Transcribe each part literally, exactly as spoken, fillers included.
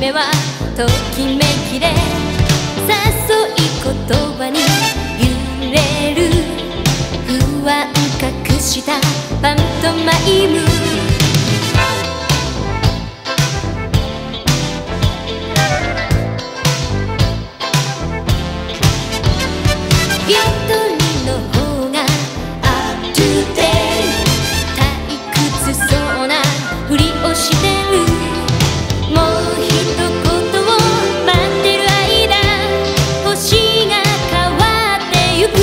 夢はときめきで誘い言葉に揺れる不安隠したパントマイム一人の方がアップデート退屈そうなふりをしてるもう一言を待ってる間星が変わってゆく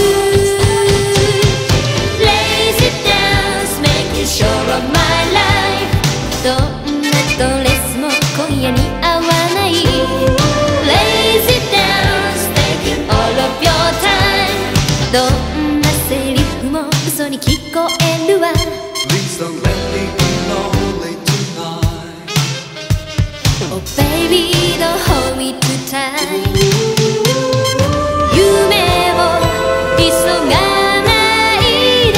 Lazy dance making sure of my life どんなドレスも今夜に合わない Lazy dance taking all of your time どんなセリフも嘘に聞こえるわ Please don't let me be lonely tonight Oh baby don't hold me too tight 夢を急がないで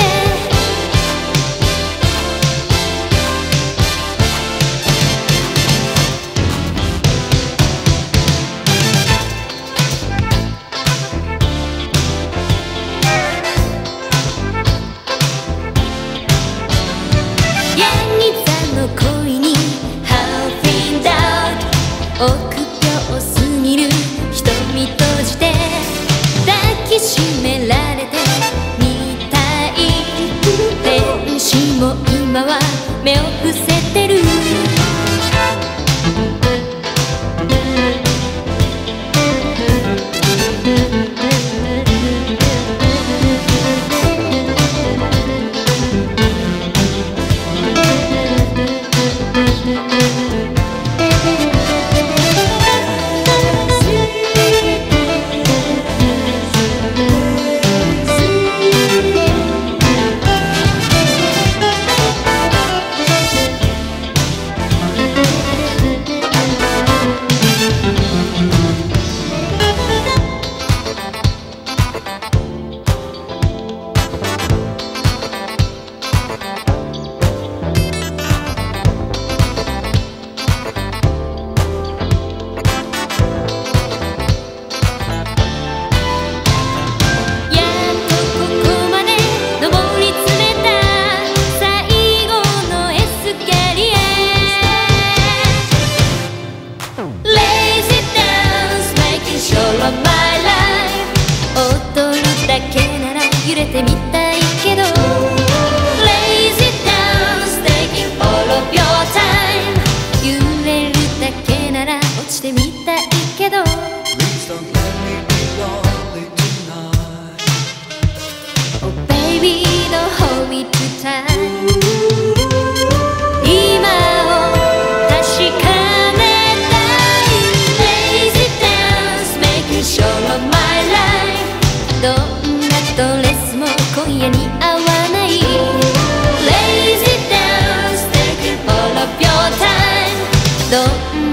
ヤギ座の恋に Half in doubt 臆病すぎる瞳閉じて抱きしめられてみたい天使も今は目を伏せてる揺れてみたいけど Lazy dance taking all of your time 揺れるだけなら落ちてみたいけど Please don't let me be lonely tonight Oh baby don't hold me too tight 今を確かめたい Lazy dance making sure of my life どんなドレスも今夜に合わない Lazy dance taking all of your time どん